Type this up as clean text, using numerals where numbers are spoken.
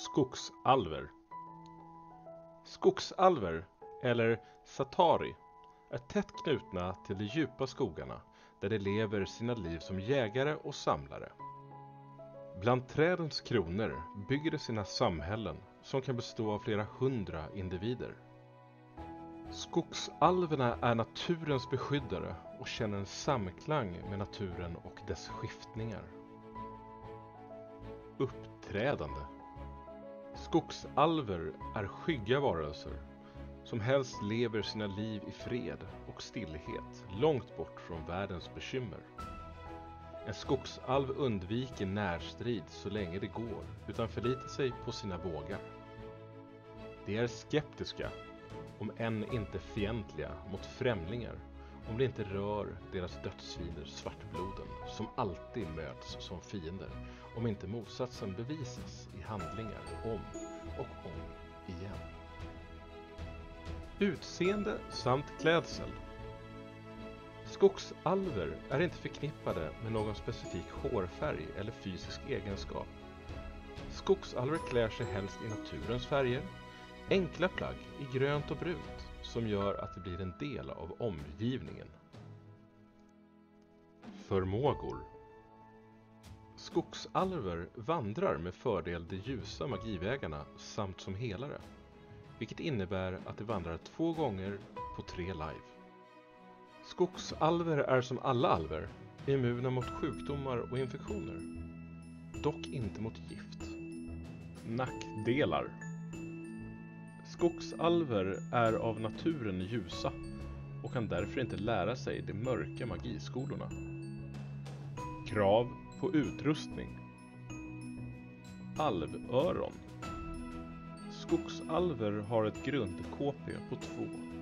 Skogsalver. Skogsalver, eller satari, är tätt knutna till de djupa skogarna där de lever sina liv som jägare och samlare. Bland trädens kronor bygger de sina samhällen som kan bestå av flera hundra individer. Skogsalverna är naturens beskyddare och känner en samklang med naturen och dess skiftningar. Uppträdande. Skogsalver är skygga varelser som helst lever sina liv i fred och stillhet långt bort från världens bekymmer. En skogsalv undviker närstrid så länge det går utan förlitar sig på sina bågar. De är skeptiska, om än inte fientliga, mot främlingar om det inte rör deras dödsfiender svartbloden som alltid möts som fiender om inte motsatsen bevisas i handlingar om och om igen. Utseende samt klädsel. Skogsalver är inte förknippade med någon specifik hårfärg eller fysisk egenskap. Skogsalver klär sig helst i naturens färger, enkla plagg i grönt och brunt som gör att det blir en del av omgivningen. Förmågor. Skogsalver vandrar med fördel de ljusa magivägarna samt som helare, vilket innebär att de vandrar 2 gånger på 3 live. Skogsalver är som alla alver immuna mot sjukdomar och infektioner, dock inte mot gift. Nackdelar. Skogsalver är av naturen ljusa och kan därför inte lära sig de mörka magiskolorna. Krav på utrustning. Alvöron. Skogsalver har ett grund-KP på 2.